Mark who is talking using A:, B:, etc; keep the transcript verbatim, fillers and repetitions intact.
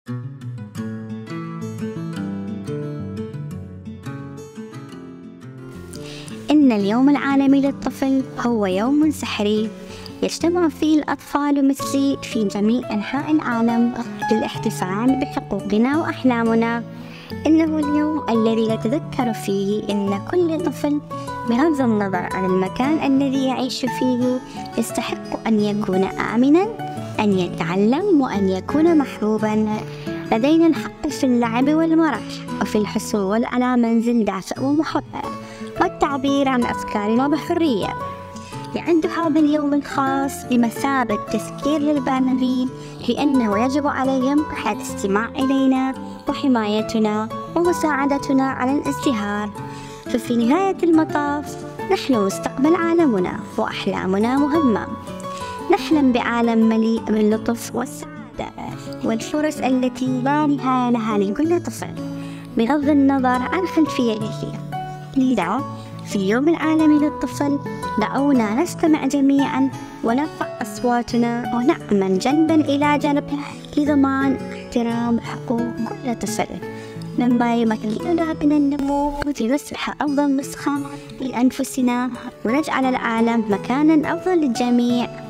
A: إن اليوم العالمي للطفل هو يوم سحري يجتمع فيه الأطفال مثلي في جميع أنحاء العالم للاحتفال بحقوقنا وأحلامنا. إنه اليوم الذي نتذكر فيه أن كل طفل بغض النظر عن المكان الذي يعيش فيه يستحق أن يكون آمنا، أن يتعلم، وأن يكون محبوبا. لدينا الحق في اللعب والمرح، وفي الحصول على منزل دافئ ومحبب، والتعبير عن أفكارنا بحرية. يعد هذا اليوم الخاص بمثابة تذكير للبالغين بأنه يجب عليهم الاستماع إلينا وحمايتنا ومساعدتنا على الازدهار. ففي نهاية المطاف نحن مستقبل عالمنا، وأحلامنا مهمة. نحلم بعالم مليء باللطف والسعادة والفرص التي لا نهاية لها لكل طفل بغض النظر عن خلفيته. لذا في اليوم العالمي للطفل دعونا نستمع جميعا ونرفع أصواتنا ونعمل جنبا إلى جنب لضمان احترام حقوق كل طفل، مما يمكننا من النمو ونصبح أفضل نسخة لأنفسنا ونجعل العالم مكانا أفضل للجميع.